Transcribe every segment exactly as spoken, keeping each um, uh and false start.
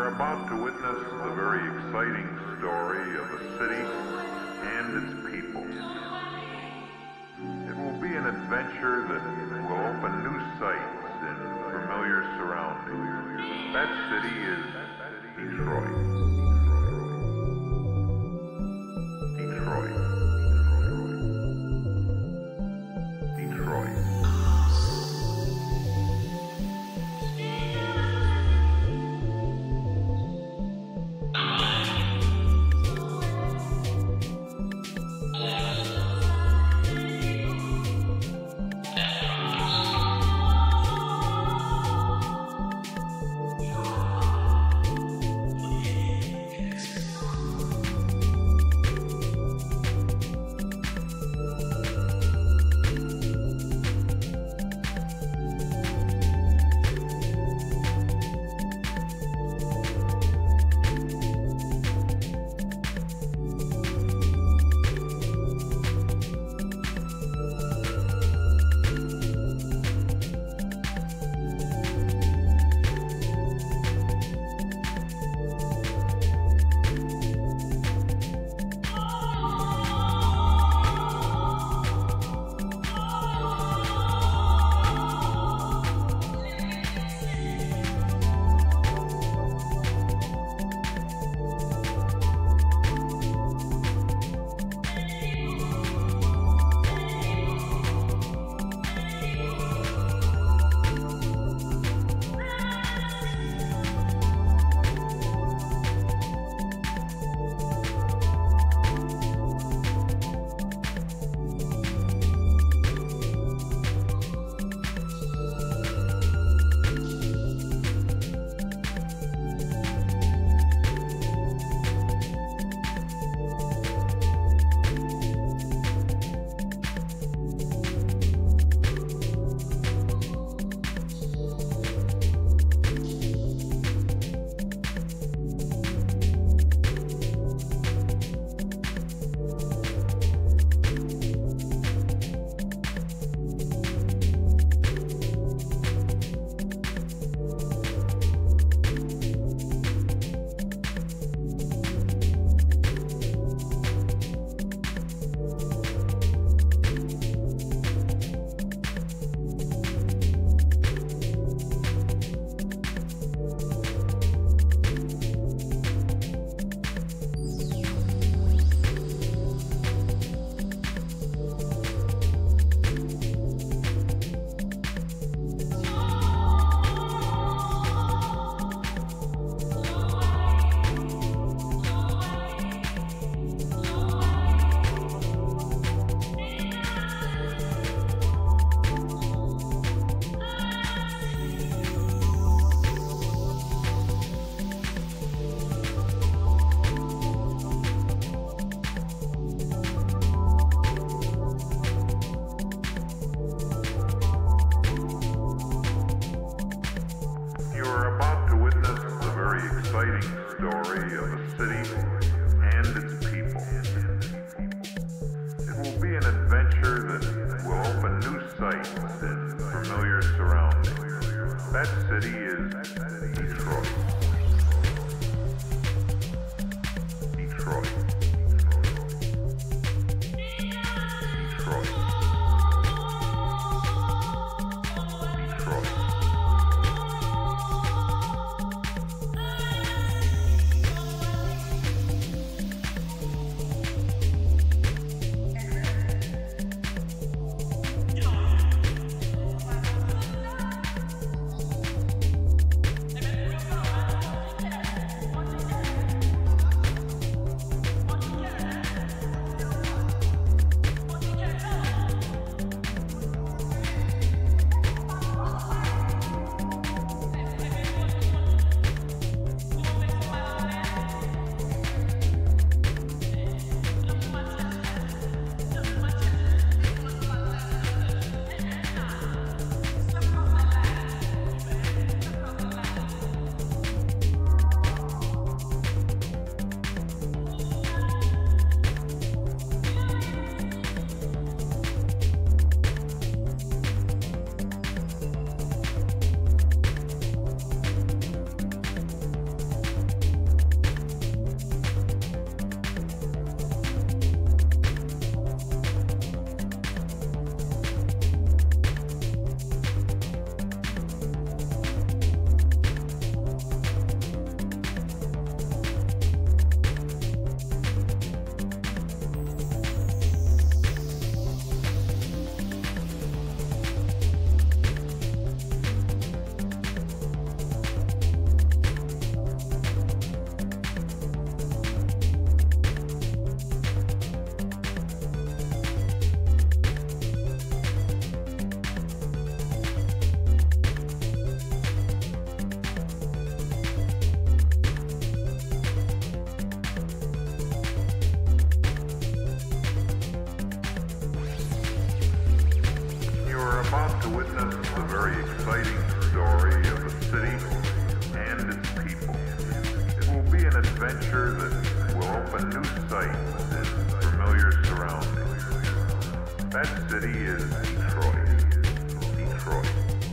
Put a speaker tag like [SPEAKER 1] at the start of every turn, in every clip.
[SPEAKER 1] about to witness the very exciting story of a city and its people. It will be an adventure that will open new sights in familiar surroundings. That city is Detroit. Detroit. Detroit. Exciting story of a city and its people. It will be an adventure that will open new sights in familiar surroundings. That city is Detroit. Detroit. Detroit. Detroit.
[SPEAKER 2] Hey,
[SPEAKER 1] to witness the very exciting story of a city and its people. It will be an adventure that will open new sights in familiar surroundings. That city is Detroit. Detroit.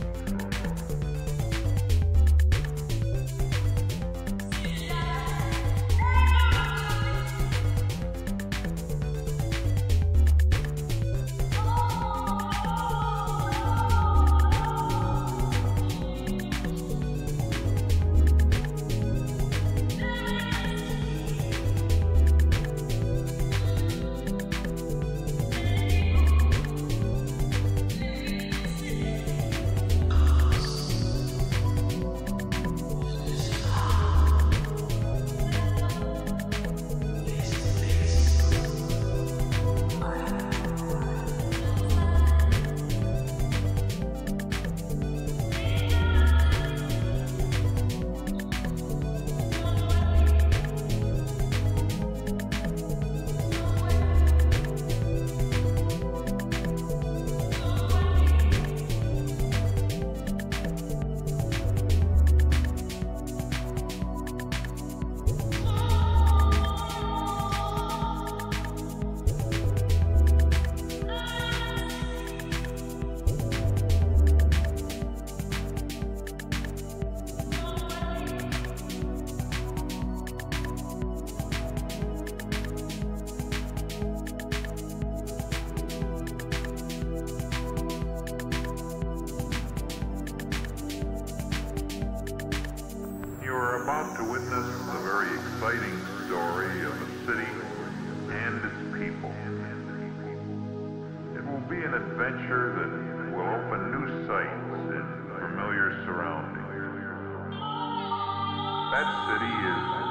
[SPEAKER 1] About to witness the very exciting story of a city and its people. It will be an adventure that will open new sights in familiar surroundings. That city is